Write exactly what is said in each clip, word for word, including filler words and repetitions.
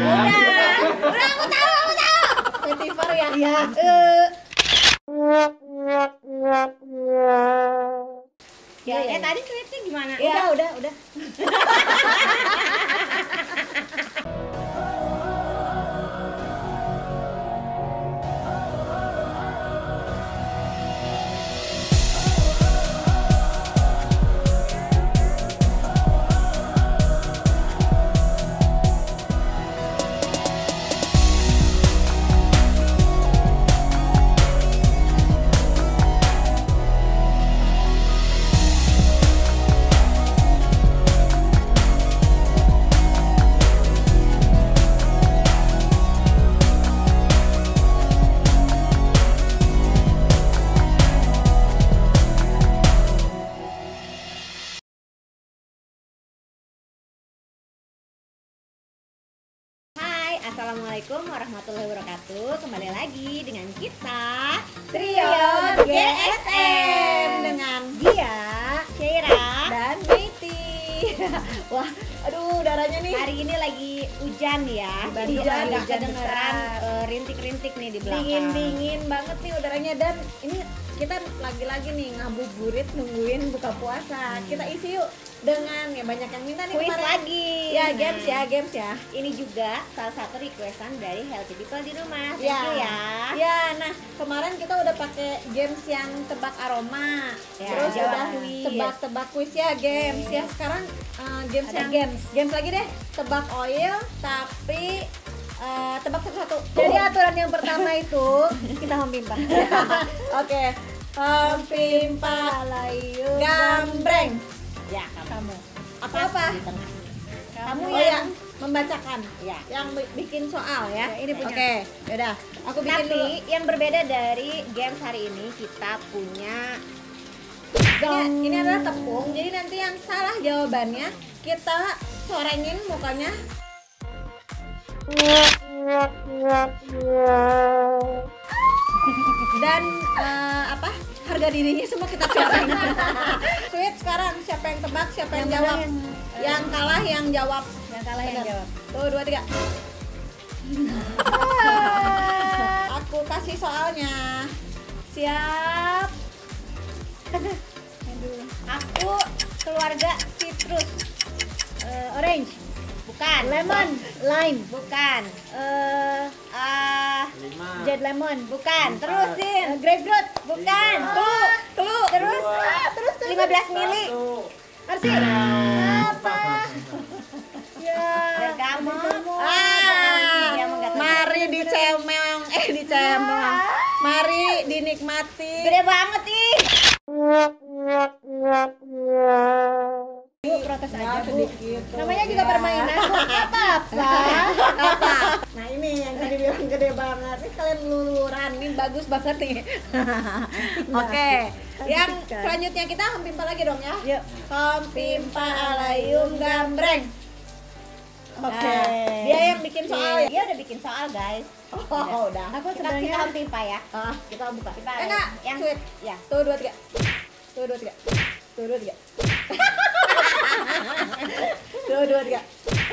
Udah, udah aku tahu, aku tahu. Vetiver ya? Iya. Eh. Ya, Ya, eh tadi tweetnya gimana? Udah, udah, udah. Assalamualaikum warahmatullahi wabarakatuh. Kembali lagi dengan kita Trio G S M dengan Dia, Syaira, dan Meiti. Wah, aduh udaranya nih. Hari ini lagi hujan ya. Jadi Hujan, agak hujan kedengeran besar. eh, rintik-rintik nih di belakang. Dingin-dingin banget nih udaranya, dan ini kita lagi-lagi nih ngabuburit nungguin buka puasa. Hmm. Kita isi yuk dengan ya banyak yang minta nih Kuis kemarin. lagi. Ya, Nah, games ya, games ya. Ini juga salah satu requestan dari Healthy People di rumah. Thank Ya. you ya. Ya, nah kemarin kita udah pakai games yang tebak aroma, Ya, terus jawab udah kuis. tebak-tebak kuis ya, games Oke. ya. Sekarang uh, games Ada yang games. games lagi deh, tebak oil tapi uh, tebak satu-satu. Jadi aturan yang pertama itu kita hompimpa. Oke, Hompimpa Layu gambreng. Ya, kamu. kamu. Apa apa? Di tengah. Kamu Kamu yang membacakan, Ya. yang bi- bikin soal ya. Ya, ini punya. Oke, yaudah. Aku bikin Tapi dulu. yang berbeda dari games hari ini, kita punya Ini, ini adalah tepung, jadi nanti yang salah jawabannya kita sorengin mukanya. Dan eh, apa? Harga dirinya semua kita coreng. Sweet, sekarang siapa yang tebak, siapa yang, Yang jawab? menang yang, eh, Yang kalah yang jawab. Yang kalah yang Bener. jawab. Tuh, dua, tiga. Aku kasih soalnya. Siap. Aduh. aku keluarga citrus. Eh, orange, Bukan. lemon, lime, Bukan. Eh ah, jet lemon, bukan. eh, Terusin. grapefruit, Bukan. Ah, Clue. Terus. ah, terus terus. lima belas mili. Arsi. Apa? Ya. Bergamot. Ah, Dia mengatakan. mari dicemong, eh dicemong. Mari dinikmati. Gede banget ih. Bu, protes Ya, aja, Bu. sedikit tuh. Namanya juga Ya. permainan, Bu. Apa-apa. Apa? Nah ini yang tadi bilang gede banget. Ini kalian luluran, ini bagus banget nih. Oke, yang lanjutkan. selanjutnya kita hompimpa lagi dong ya. Yuk. Hompimpa alayum gambreng. Oke, Nah, dia yang bikin soal ya. Dia udah bikin soal, guys. Oh, udah. Aku Kita kita sebenarnya hompimpa ya. Ah, kita buka. Kita Eh, enggak, yang sweet. ya. Tuh dua tiga. Tuh dua tiga. Tuh dua tiga. Tuh dua tiga.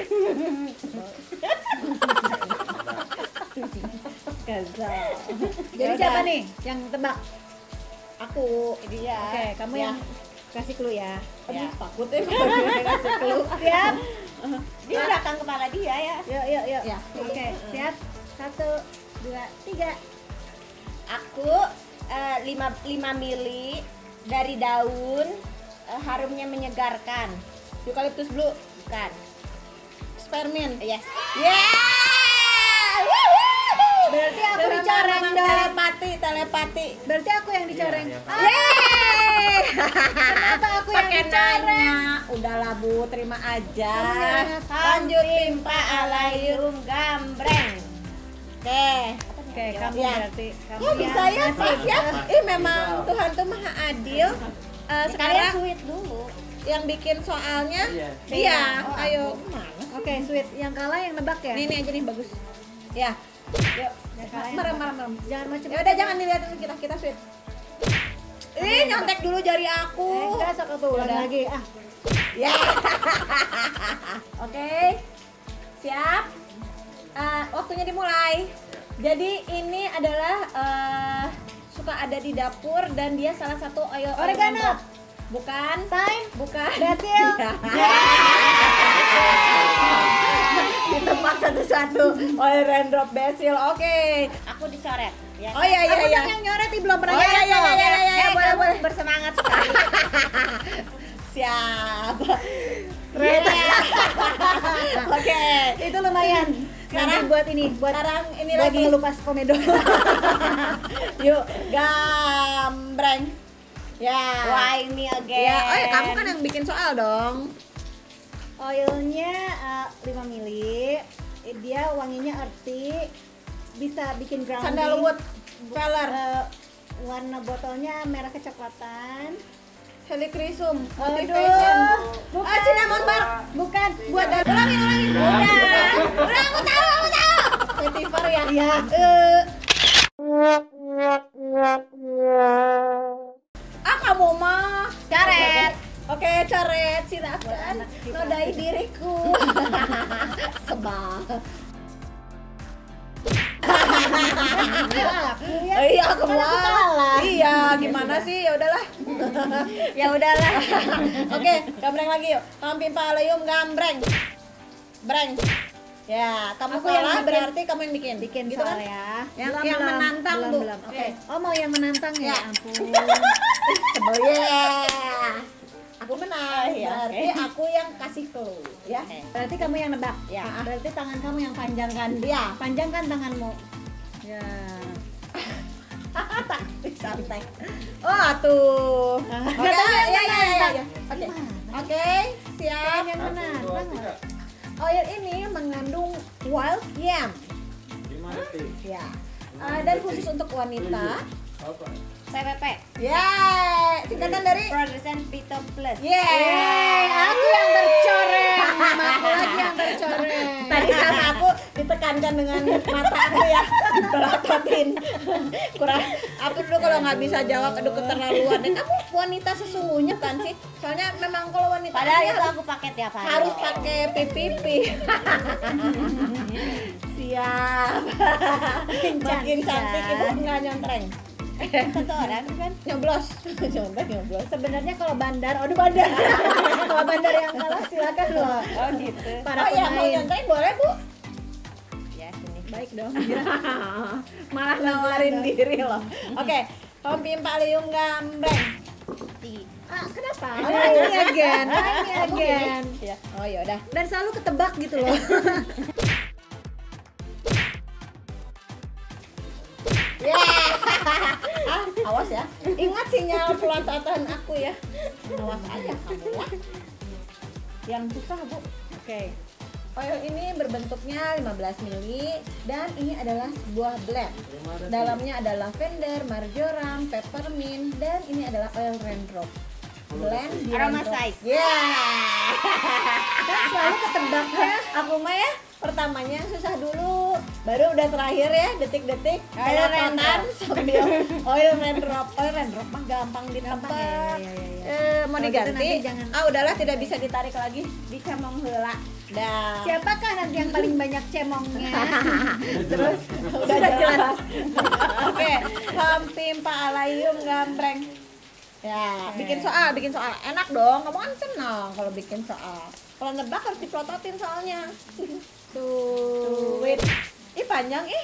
Gagal. Jadi Yaudah. siapa nih yang tebak? Aku. Dia. Oke, kamu Ya. yang kasih clue ya. Aduh, Ya. takut ya kalau kasih clue. Siap? Di belakang kepala dia ya. Yuk, yuk, yuk. Ya. Oke, siap. Satu, dua, tiga. Aku eh, lima, lima mili dari daun, eh, harumnya menyegarkan. Eukaliptus blue. Bukan. Spermin. Yes. Yeah! Berarti aku Memang- dicoreng memang dong. telepati, telepati. Berarti aku yang dicoreng. Ah, Yeay! kenapa aku yang Pakai dicoreng? nanya. Udahlah Bu, terima aja. Kamu Lanjut Hompimpa alayum gambreng. Oke. Oke, kamu Ya. berarti kamu Oh bisa ya, yang pas ngasih. ya. Ih memang Tuhan tuh maha adil. Eh, Sekarang sekarang sweet dulu. yang bikin soalnya Iya. dia. Oh, Ayo. Oke, sweet. Yang kalah yang nebak ya? Ini ini aja nih bagus. Ya. Yuk. Yang kalah yang Merem nebak. merem merem. Jangan macam. Ya udah jangan dilihatin kita kita sweet. Ih nyontek dulu jari aku. Eh, enggak, sok aku ulang Udah. lagi. Ah, Ya. Oke. Siap. uh, waktunya dimulai. Jadi ini adalah uh, suka ada di dapur dan dia salah satu oil Oregano. Bukan. Thyme. Bukan. Basil. Ditebak satu-satu. Oil raindrop basil. Oke. Aku dicoret. Ya. Oh iya iya Aku iya. yang nyoret nih, belum pernah Oh iya nyoret iya loh. iya iya iya, Eh, boleh kamu boleh. bersemangat sekali. Siap. Keren. Oke. Itu lumayan. Sekarang- Nanti buat ini, buat Sekarang ini buat lagi. mengelupas komedo. Yuk, gambreng. Ya. Why me again? Ya, oh ya kamu kan yang bikin soal dong. Oilnya uh, lima mili. Eh, Dia wanginya earthy. Bisa bikin grounding. Sandalwood color, Eh, warna botolnya merah kecoklatan. helichrysum, Aduh, motivation. bukan. Ah, cinnamon bark. Bukan. Buat dan ulangi ulangi. Udah. Udah aku tahu, aku tahu. Vetiver ya. Iya. Eh. Ah, kamu mah Coret. Oke, coret, silakan. Nodai diriku. Sebal. Aku ya. Oh, iya, aku Kan aku mau. kalah. Iya, gimana sih? Ya udahlah. Ya udahlah. Oke, gambreng lagi yuk. Kampim paleum gambreng. Breng. Ya, kamu Aku yang kalah bikin. berarti kamu yang bikin. Bikin gitu soal kan? ya. Yang- Belum, yang belum. menantang, belum, Bu. belum. Oke. Oke. Oh, mau yang menantang ya? Ya. Ampun. Sebel ya. Aku menang. Iya, Berarti oke. aku yang kasih clue, ya. Oke. Berarti kamu yang nebak. Ya. Berarti tangan kamu yang panjang kan? Iya. Panjangkan tanganmu. Ya. Taktik santai. Oh, tuh. Oke, Katanya ya, ya, ya, ya, menantang. ya. Oke. Gimana? Oke, siap. Pengen yang menantang. Oil ini mengandung wild yam. Lima detik. Ya. Eh, dan khusus untuk wanita. Apa? P P P. Yeay, singkatan dari Produsen Pito Plus. Yeay, Aku yang tercoret. Aku lagi yang tercoret. Tadi karena aku ditekankan dengan mata aku ya, pelototin. Kurang, aku dulu kalau nggak bisa jawab, aduh keterlaluan. deh. Kamu wanita sesungguhnya kan sih? Soalnya memang kalau wanita Padahal ini itu harus, aku pakai tiap hari. harus pakai P P P. Siap. Makin cantik itu nggak nyontreng. Satu orang kan. Nyoblos, nyontreng nyoblos. Sebenarnya kalau bandar, aduh bandar. Kalau bandar yang kalah silakan loh. Oh gitu. Para Oh ya, mau pemain. nyontreng boleh bu? Ya sini. Baik dong. Malah nawarin diri loh. Oke, Tompim Palium Gambreng. Di. Ah, kenapa? Try me again, try me again. Ya. Oh yaudah. Dan selalu ketebak gitu loh. Ya. Ah, awas ya. Ingat sinyal pelototan aku ya. Awas aja kamu ya. Yang susah bu. Oke. Oil ini berbentuknya lima belas mili dan ini adalah sebuah blend. Dalamnya ada lavender, marjoram, peppermint dan ini adalah oil raindrop. Blend di Aroma raindrop. size. Ya. Dan selalu ketebaknya. Aku mah ya pertamanya yang susah dulu, baru udah terakhir ya detik-detik Oil pelototan raindrop. sambil oil raindrop. Oil raindrop mah gampang ditebak. Gampang, ya, ya, ya, ya. Eh, mau Kalau gitu diganti? nanti jangan- Ah udahlah tidak bisa ditarik lagi, dicemong heula. Dah. Siapakah nanti yang paling banyak cemongnya? Terus udah jelas. Oke, Hampim Pak Alayum Gambreng. Ya, bikin soal, bikin soal. Enak dong, kamu kan senang kalau bikin soal. Kalau nebak harus dipelototin soalnya. Tuh, wait. Ih panjang ih.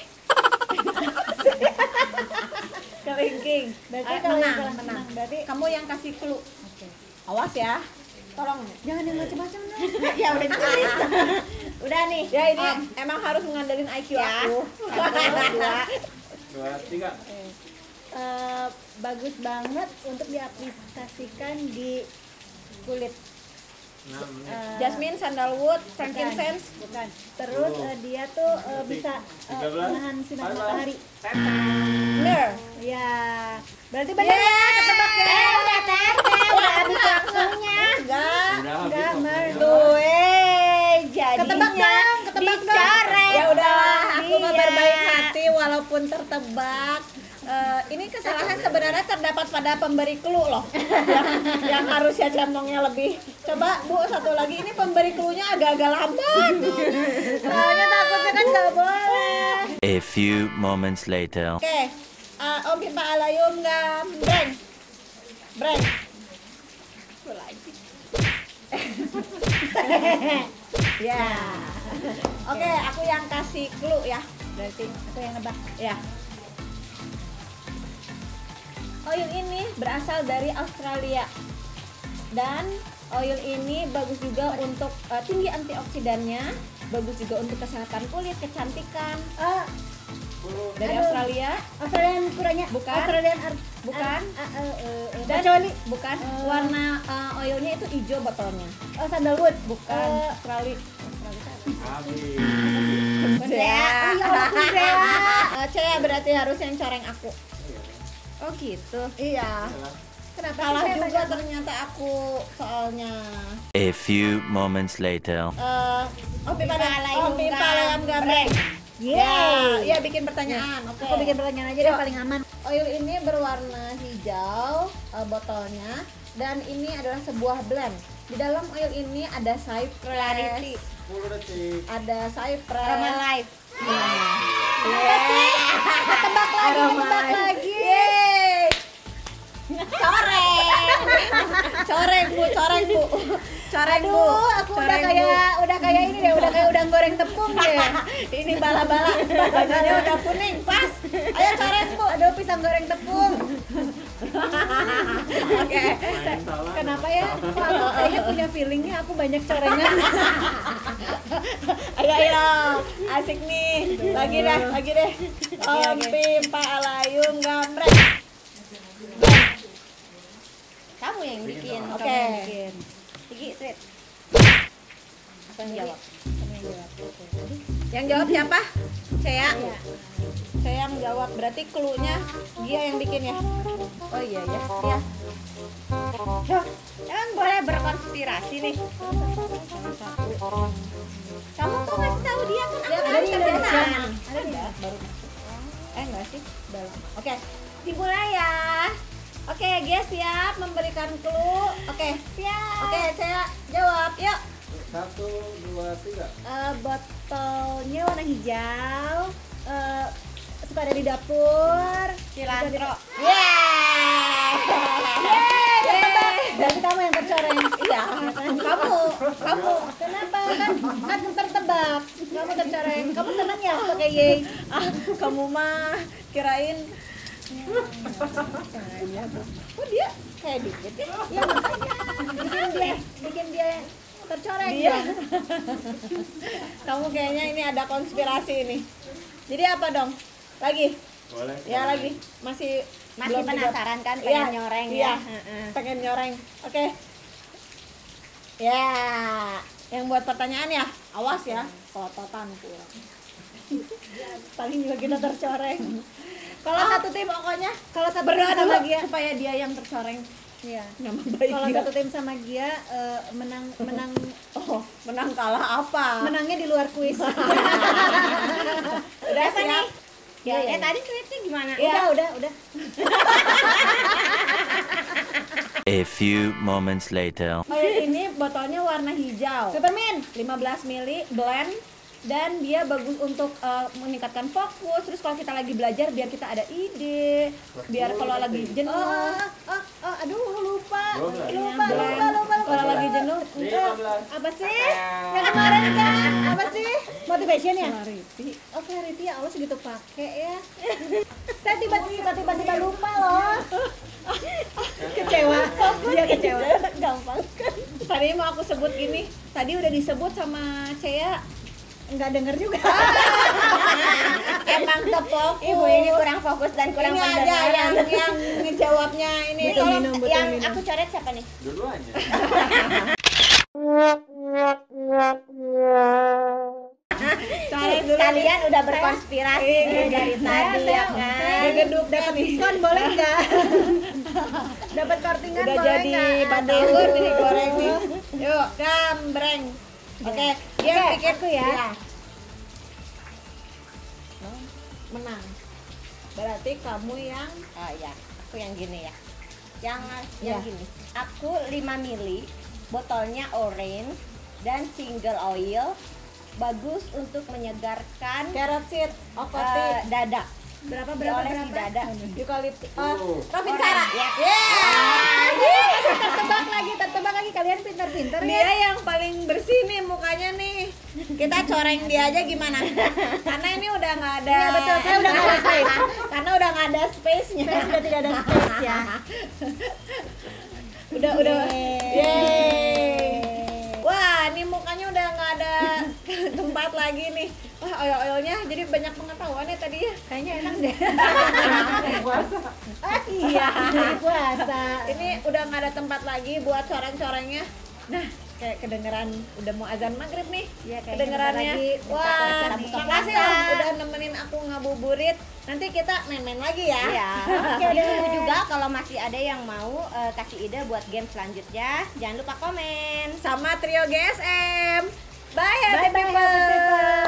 Kelingking. Berarti Ah, kalau yang menang, kalah menang. menang, berarti Kamu yang kasih clue. Oke. Awas ya. Tolong. Jangan yang macam-macam dong. Ya udah ditulis. Udah nih. Ya ini emang harus mengandelin I Q Ya. aku. Dua, tiga. Eh, bagus banget untuk diaplikasikan di kulit. Enam menit. Eh, Jasmine, sandalwood, frankincense. bukan. Terus eh, dia tuh eh, bisa eh, Tiga belas. menahan sinar Bye-bye. matahari. Bener. Ya, berarti benar ya ketebak ya. Eh udah teteh, udah habis waktunya. Enggak. Udah habis Enggak, waktunya. Mer. Tuh, eh, jadinya Ketebak dong, ketebak dong. dicoret. Ya udahlah, aku mah Iya. berbaik hati walaupun tertebak. Eh, ini kesalahan sebenarnya terdapat pada pemberi clue loh, yang, yang harusnya cemongnya lebih. Coba Bu satu lagi, ini pemberi clue-nya agak-agak lambat. Soalnya takutnya kan nggak boleh. A few moments later. Oke, uh, Om Pimpa Alayum gambreng. Breng. Ya. Oke, aku yang kasih clue ya. Berarti aku yang nebak. Ya. Oil ini berasal dari Australia. Dan oil ini bagus juga untuk uh, tinggi antioksidannya, bagus juga untuk kesehatan kulit, kecantikan. Eh, Dari Aduh. Australia, Australian kurangnya Bukan. Australian ar- bukan. ar- ah, eh, eh, eh, Dan kecuali bukan. Eh. Warna uh, oilnya itu hijau botolnya. oh, sandalwood Bukan. Eh, Australia. Habis. Kuncea. Oh, ya Allah, kuncea. Eh, Cea berarti harus yang coreng aku. Oh gitu. Iya. kenapa Kalah sih saya juga banyak- ternyata aku soalnya. A few moments later. Eh, oh pipa Pipa layam, layam oh pipa layam gambreng. Yeay. Ya, ya bikin pertanyaan. Oke. Aku bikin pertanyaan aja deh Yuk. paling aman. Oil ini berwarna hijau uh, botolnya dan ini adalah sebuah blend. Di dalam oil ini ada cypress, Clarity. sepuluh detik. ada cypress. Aroma life. Tebak lagi, Aroma tebak life. lagi. Yeay. Coreng. Coreng Bu, coreng Bu. Coreng Bu. Aduh, aku udah Coreng, Bu. kayak udah kayak ini deh, udah kayak udang goreng tepung deh. Ini bala-bala, bajunya udah kuning, pas. Ayo coreng Bu. Aduh, pisang goreng tepung. Oke. Main salah. Kenapa ya? Kok aku kayaknya punya feelingnya aku banyak corengan. Ayo ayo, asik nih. Lagi deh, lagi deh. Om Pimpa Alayum gambreng. Kamu yang bikin. Oke. Kamu yang bikin. Gigi, sweet. Apa yang jawab? Yang jawab siapa? Cea. Saya yang jawab. Berarti clue-nya dia yang bikin ya. Oh iya ya. Iya. Emang boleh berkonspirasi nih. Kamu kok ngasih tahu dia kan aku Ada kan di Indonesia. kebiasaan. Ada enggak? Baru. Eh enggak sih? Dalam. Oke. Dimulai ya. Oke, guys siap memberikan clue. Oke. Siap. Oke, saya jawab. Yuk. Satu, dua, tiga. Eh, botolnya warna hijau. Eh, suka ada di dapur. Cilantro. Yeay. Yeay. Berarti kamu yang tercoreng. Iya. Kamu, kamu. Kenapa? Kan kan tertebak. Kamu tercoreng. Kamu seneng ya pakai yay? Ah, kamu mah kirain kok dia kayak dikit ya? Ya makanya bikin dia bikin dia tercoreng. Dia. dong. Kamu kayaknya ini ada konspirasi ini. Jadi apa dong? Lagi? Boleh. Ya lagi. Masih Masih belum tiga- penasaran kan pengen Iya, nyoreng iya. ya? Heeh. Pengen nyoreng. Oke. Ya, yang buat pertanyaan ya, awas ya, kototan kurang. Paling juga kita tercoreng. Kalau satu tim pokoknya Kalau satu tim berdoa sama dulu Gia, supaya dia yang tercoreng. iya. Nama baik Kalau dia. satu tim sama Gia eh, menang menang Oh, menang kalah apa? menangnya di luar kuis. Udah Siapa siap? nih? Ya, Eh ya. tadi tweetnya gimana? Udah, udah, udah. A few moments later. Oil ini botolnya warna hijau. Superman. lima belas mili blend dan dia bagus untuk uh, meningkatkan fokus. Terus kalau kita lagi belajar biar kita ada ide, biar kalau lagi jenuh. Oh, oh, oh, aduh lupa. Dua belas. Lupa, lupa, lupa, lupa. Kalau lagi jenuh, Lima belas. Apa sih? Yang kemarin kan? Apa sih? Motivation ya? clarity. Oh, clarity ya Allah segitu pakai ya. Saya tiba-tiba tiba-tiba lupa loh. Kecewa. Dia kecewa. Gampang kan? Tadi mau aku sebut gini, tadi udah disebut sama Cea. Enggak denger juga. Emang kefokus. Ibu ini kurang fokus dan kurang ini aja pendengaran. yang yang ngejawabnya ini. Ini Butuh kalau minum, butuh yang minum. aku coret siapa nih? Dua-duanya. Coret dulu. Kalian udah berkonspirasi Iya, nih dari Saya, tadi saya, ya kan? saya Gegeduk dapat nih. diskon boleh enggak? Dapat kortingan Udah boleh jadi nggak? batagor Aduh. nih goreng nih. Yuk, gambreng. Oke, dia Oke, pikir aku ya. Iya. Menang. Berarti kamu yang Oh ya, aku yang gini ya. Yang Iya. yang gini. Aku lima mili, botolnya orange dan single oil bagus untuk menyegarkan Carrot seed, eh, okotit, dada. Berapa berapa Dioles di berapa? dada. eukaliptus. Oh. Oh, Robin Orang. Sara. Yes. Yeah. Tertebak lagi, tertebak lagi, kalian pintar-pintar ya. Dia yang paling bersih nih mukanya nih. Kita coreng dia aja gimana? Karena ini udah nggak ada. Iya betul, saya udah nggak ada space. Karena udah nggak ada space-nya. Saya sudah tidak ada space ya. Udah udah. Yeay. Yeay. Wah, ini mukanya udah nggak ada tempat lagi nih. Wah, oil-oilnya jadi banyak pengetahuan ya tadi ya. Kayaknya enak deh. Ah, iya. Dari puasa. Ini udah nggak ada tempat lagi buat coreng-corengnya. Nah, kayak kedengeran udah mau azan maghrib nih. Iya, kayaknya Kedengerannya. bentar lagi buka Wah, puasa, buka makasih puasa. loh udah nemenin aku ngabuburit. Nanti kita main-main lagi ya. Iya. Oke deh. Itu juga kalau masih ada yang mau eh, kasih ide buat game selanjutnya, jangan lupa komen. Sama Trio G S M. Bye, happy Bye bye people. happy people.